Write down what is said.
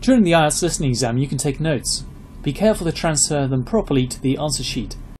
During the IELTS listening exam you can take notes. Be careful to transfer them properly to the answer sheet.